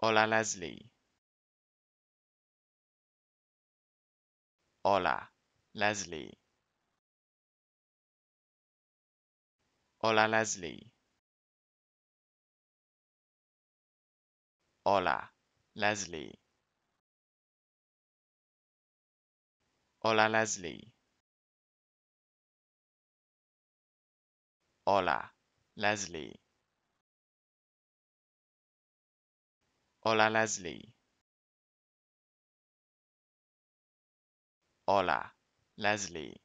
Hola Leslie. Hola Leslie. Hola Leslie. Hola Leslie. Hola Leslie. Hola Leslie. Hola Leslie. Hola Leslie.